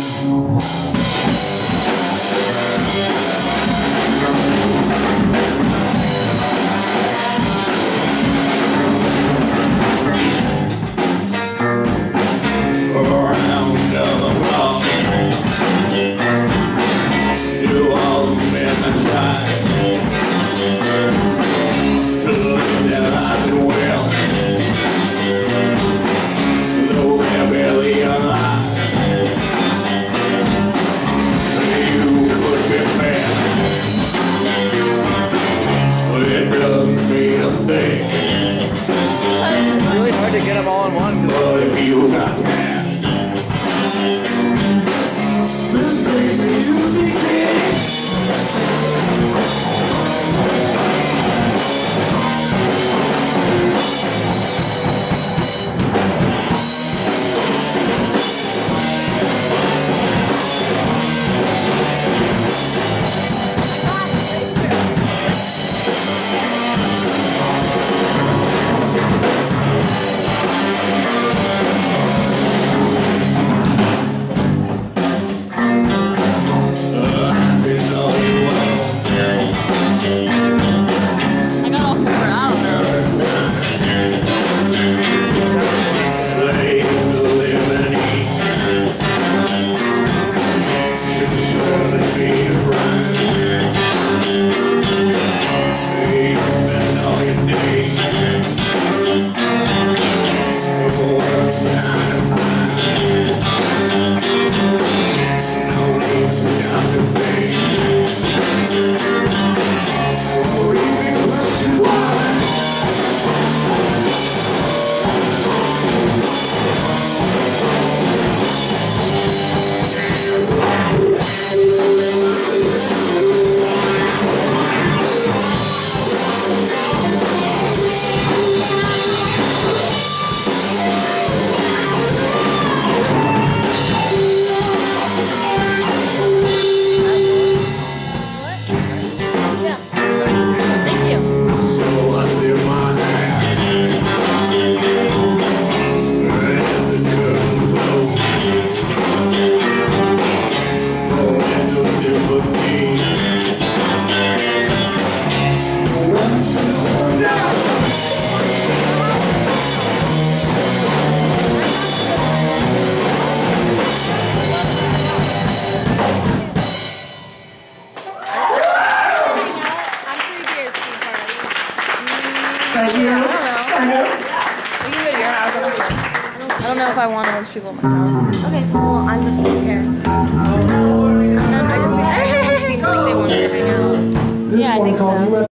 To get them all in one. But if you got that, then baby you be king. Thank you. I don't know if I want a bunch of people in my house. Okay, well, I'm just here. I just feel like they want to hang out. Yeah, I think so.